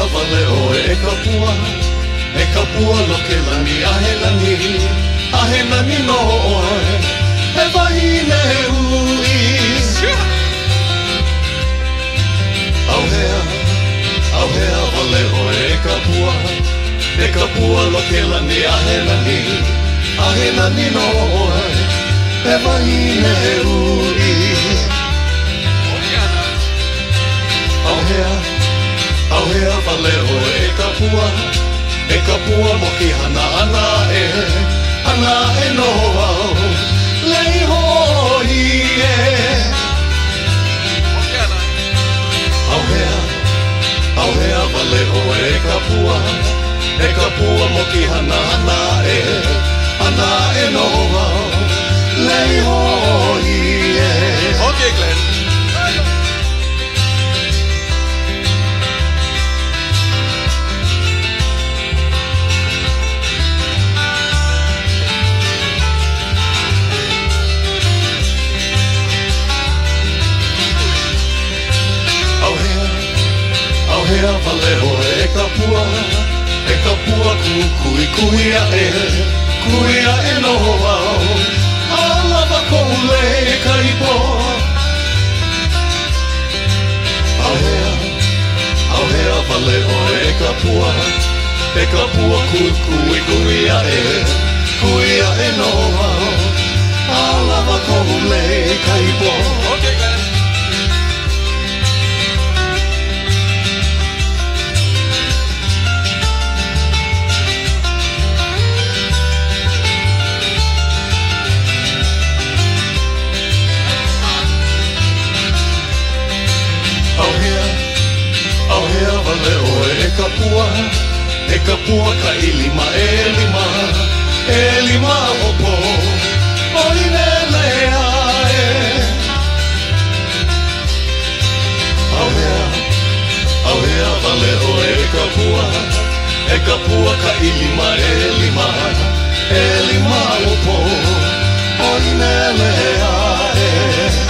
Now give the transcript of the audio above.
wale o e kapua lo ke lani ahe lani no oe, he wahine ui. Auhea wale o e kapua lo ke lani ahe lani no oe, he wahine ui. Auhea wale o e kapua mo ki hana e no au, lei hoi e. Auhea wale o e kapua mo ki hana e no au, lei hoi e. Okay, Glenn. Auhea wale o e kapua kuia e no au, alawa koule e kaipo. Auhea wale o e kapua kuia e no au, alawa koule e kaipo. Okay, Glenn. Auhea wale o e kapua ka ilima opo, oinele ae. Auhea wale o e kapua ka ilima opo, oinele ae.